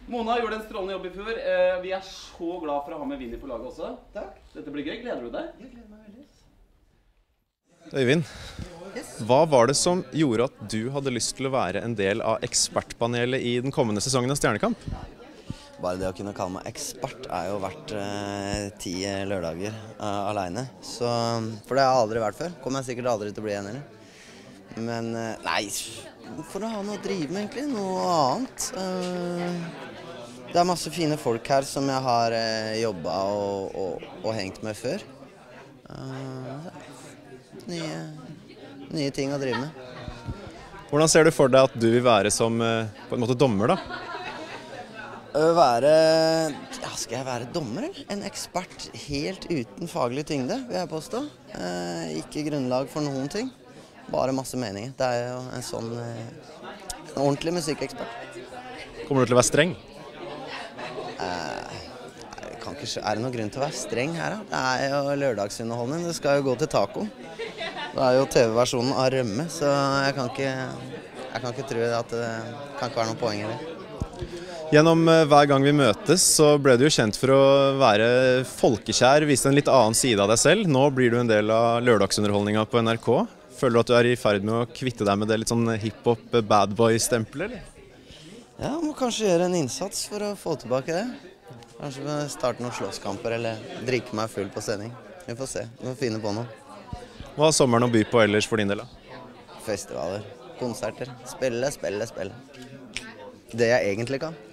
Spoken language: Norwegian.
Mona gjorde en strålende jobb i fjor. Vi er så glad for å ha med Vinny på laget også. Takk. Dette blir gøy. Gleder du deg? Jeg gleder meg veldig. Øyvind, hva var det som gjorde at du hadde lyst til å være en del av ekspertpanelet i den kommende sesongen av Stjernekamp? Bare det å kunne kalle meg ekspert er jo verdt 10 lørdager alene. Så, for det har jeg aldri vært før. Kommer jeg sikkert aldri til å bli en heller. Men nei, for å ha noe å drive med egentlig, noe annet. Det er masse fine folk her som jeg har jobbet og hengt med før. Nye ting å drive med. Hvordan ser du for deg at du vil være som på en måte dommer da? Skal jeg være dommer, eller? En ekspert helt uten faglig tyngde, vil jeg påstå. Ikke grunnlag for noen ting, bare masse meninger. Det er jo en sånn en ordentlig musikkekspert. Kommer du til å være streng? Er det noen grunn til å være streng her da? Det er jo lørdagsunderholdning, det skal jo gå til taco. Det er jo TV-versjonen av rømme, så jeg kan ikke tro at det kan ikke være noen poeng i det. Gjennom hver gang vi møtes så ble du jo kjent for å være folkekjær, vise en litt annen side av deg selv. Nå blir du en del av lørdagsunderholdninga på NRK. Føler du at du er i ferd med å kvitte deg med det litt sånn hiphop bad boy-stempelet, eller? Ja, må kanskje gjøre en innsats for å få tilbake det. Kanskje starte noen slåsskamper eller drikke meg full på sending. Vi får se, vi må finne på noe. Hva har sommeren å by på ellers for din del da? Festivaler, konserter, spille. Det jeg egentlig kan.